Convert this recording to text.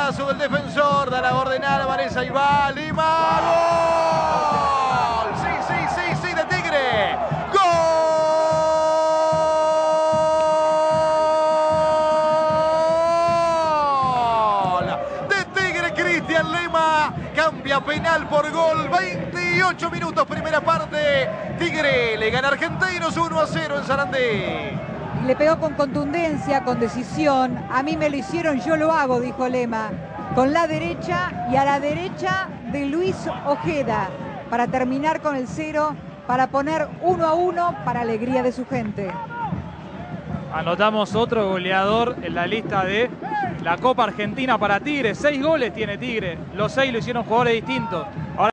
brazo del defensor, da la ordenada, Vanessa y va, Lima, ¡gol! Sí, sí, sí, sí, de Tigre, ¡gol! De Tigre, Cristian Lema, cambia penal por gol, 28 minutos, primera parte, Tigre le gana a Argentinos 1-0 en Sarandí. Le pegó con contundencia, con decisión. A mí me lo hicieron, yo lo hago, dijo Lema. Con la derecha y a la derecha de Luis Ojeda. Para terminar con el 0, para poner 1-1 para alegría de su gente. Anotamos otro goleador en la lista de la Copa Argentina para Tigre. 6 goles tiene Tigre. Los 6 lo hicieron jugadores distintos. Ahora